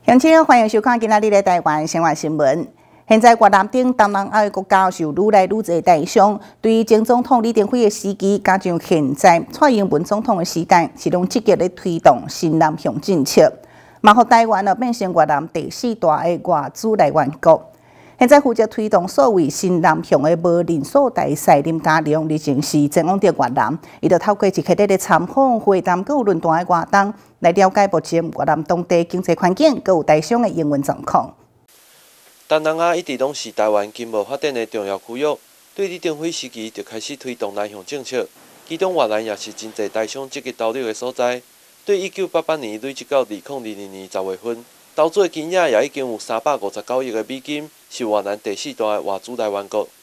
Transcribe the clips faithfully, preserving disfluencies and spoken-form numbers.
乡亲，欢迎收看今仔日的台湾生活新闻。现在越南等东南亚的国家受愈来愈多台商，对于前总统李登辉的时期，加上现在蔡英文总统的时代，是拢积极咧推动新南向政策，嘛互台湾啊变成越南第四大的外资来源国。现在负责推动所谓新南向的无人数大赛林佳龙，日前是前往到越南，伊就透过一系列的参访、会谈、佮有论坛的活动，来了解目前越南当地经济环境，佮有台商的营运状况。 东南亚一直拢是台湾经贸发展的重要区域，对李登辉时期就开始推动南向政策，其中越南也是真侪台商积极投入的所在。对一九八八年累积到二零二二年十月份，投资的金额也已经有三百五十九亿的美金，是越南第四大的外资来源国。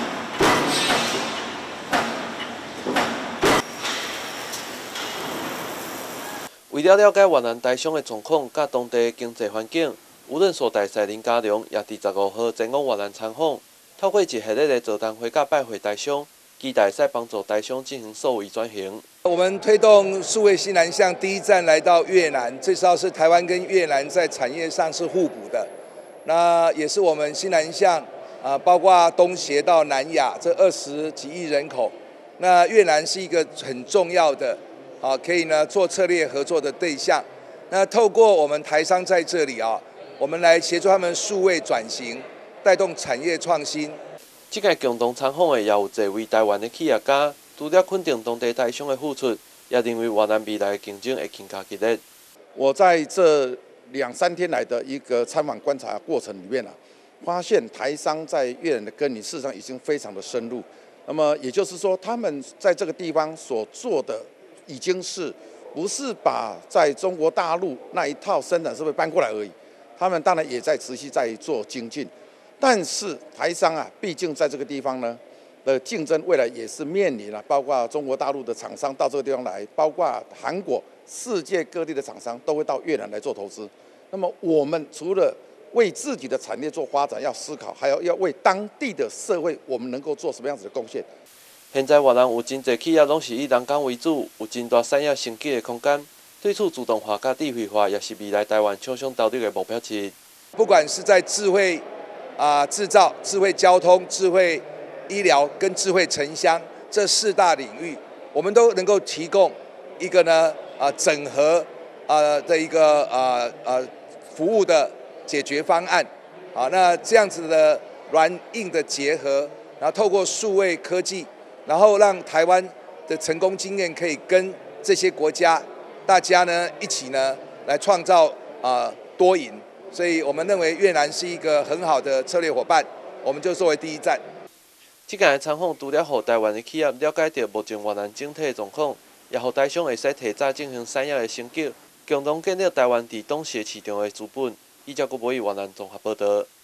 为了了解越南台商的状况甲当地的经济环境，无论所大使林佳龙也伫十五号前往越南参访，透过一系列的座谈会甲拜会台商，期待使帮助台商进行数位转型。 我们推动数位新南向第一站来到越南，最主要是台湾跟越南在产业上是互补的，那也是我们新南向啊，包括东协到南亚这二十几亿人口，那越南是一个很重要的啊，可以呢做策略合作的对象。那透过我们台商在这里啊，我们来协助他们数位转型，带动产业创新。 这届共同参访的也有侪位台湾的企业家，除了肯定当地台商的付出，也认为越南未来的竞争会更加激烈。 我在这两三天来的一个参访观察过程里面啊，发现台商在越南的耕耘事实上已经非常的深入。那么也就是说，他们在这个地方所做的，已经是不是把在中国大陆那一套生产设备搬过来而已？他们当然也在持续在做精进。但是台商啊，毕竟在这个地方呢的竞争，未来也是面临了，包括中国大陆的厂商到这个地方来，包括韩国、世界各地的厂商都会到越南来做投资。那么我们除了为自己的产业做发展要思考，还要要为当地的社会，我们能够做什么样子的贡献？ 现在越南有真侪企业拢是以人工为主，有真大产业升级的空间。对此，自动化甲智慧化也是未来台湾厂商投入的目标之一。 不管是在智慧啊、呃、制造、智慧交通、智慧医疗跟智慧城乡这四大领域，我们都能够提供一个呢啊、呃、整合啊、呃、的一个啊呃服务的解决方案。好，那这样子的软硬的结合，然后透过数位科技，然后让台湾的成功经验可以跟这些国家大家呢一起呢来创造啊、呃、多赢。所以我们认为越南是一个很好的策略伙伴，我们就作为第一站。 这届参访除了让台湾的企业了解到目前越南整体的状况，也让台商会使提早进行产业的升级，共同建立台湾伫东协市场的资本。以上国媒越南综合报道。